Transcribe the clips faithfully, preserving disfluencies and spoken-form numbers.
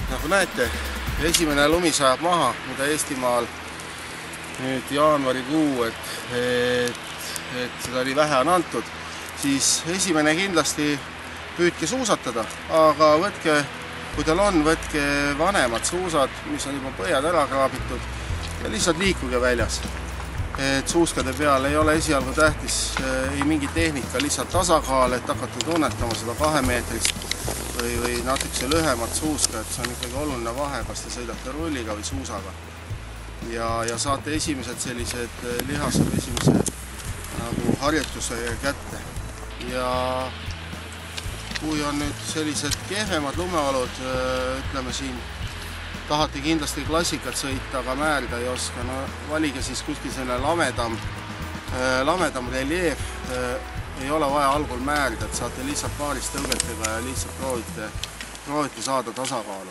Nagu näete, esimene lumi sajab maha, mida Eestimaal nüüd jaanuarikuu, et, et, et seda oli vähe on antud, siis esimene kindlasti püüdke suusatada, aga võtke, kui teil on, võtke vanemad suusad, mis on juba põhjad ära kraabitud ja lihtsalt liikuge väljas. Et suuskade peal ei ole esialgu tähtis ei mingi tehnika, lihtsalt tasakaal, et hakata tunnetama seda kahemeetrist või, või natukese lühemat suuska, et see on ikkagi oluline vahe, kas te sõidate rulliga või suusaga. Ja, ja saate esimesed sellised lihased, esimese nagu harjutuse kätte. Ja kui on nüüd sellised kehvemad lumeolud, ütleme siin, tahate kindlasti klassikat sõita, aga määrida ei oska, no valige siis kuskil selline lamedam, lamedam reljeef, ei ole vaja algul määrida, et saate lihtsalt paaris tõugetega ja lihtsalt proovite, proovite saada tasakaalu.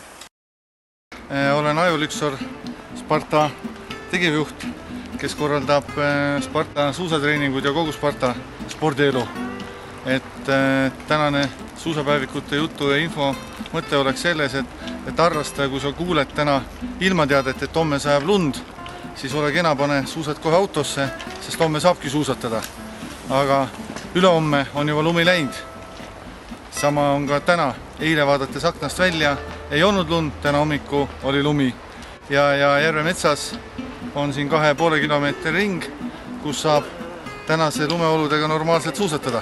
Olen Aju Lüksor, Sparta tegevjuht, kes korraldab Sparta suusatreeningud ja kogu Sparta spordielu. Et tänane suusapäevikute jutu ja info mõte oleks selles, et, et harrastaja, kui sa kuuled täna ilmateadet, et homme sajab lund, siis ole kena, pane suusad kohe autosse, sest homme saabki suusatada. Aga ülehomme on juba lumi läinud. Sama on ka täna. Eile vaadates aknast välja ei olnud lund, täna hommiku oli lumi. Ja, ja Järve metsas on siin kahe ja poole kilomeetri ring, kus saab tänase lumeoludega normaalselt suusatada.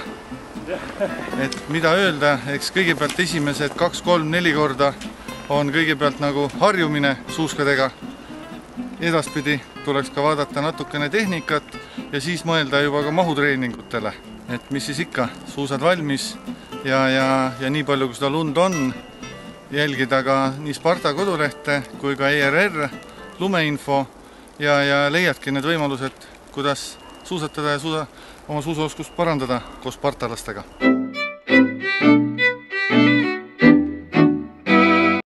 Et mida öelda, eks kõigepealt esimesed kaks, kolm, neli korda on kõigepealt nagu harjumine suuskadega. Edaspidi tuleks ka vaadata natukene tehnikat ja siis mõelda juba ka mahutreeningutele. Et mis siis ikka, suusad valmis ja, ja, ja nii palju, kui seda lund on, jälgida ka nii Sparta kodulehte kui ka E R R lumeinfo ja, ja leiadki need võimalused, kuidas suusatada ja suuda oma suusaoskust parandada koos spartalastega.